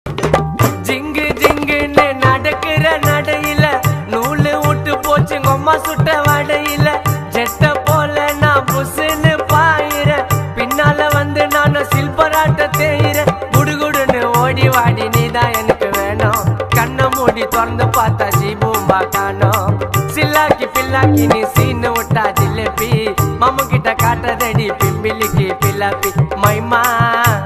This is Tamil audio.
ஜிங்கு ஜிங்குன்னு நடக்கிற நடையில நூலு விட்டு போச்சு கொம்மா சுட்ட வடையில ஜெட்ட போல நான் புசுன்னு பாயிர பின்னால வந்து நான் சில்பராட்ட தேயிற குடுகுடுன்னு ஓடி வாடி நீதான் எனக்கு வேணும் கண்ணை மூடி திறந்து பார்த்தா ஜீபூம்பா காணோம் சில்லாக்கி பில்லாக்கி நீ சீனு விட்டா ஜிலேபி மாமு கிட்ட காட்டுறதடி பிம்பிலிக்கு பில்லாப்பி மைமா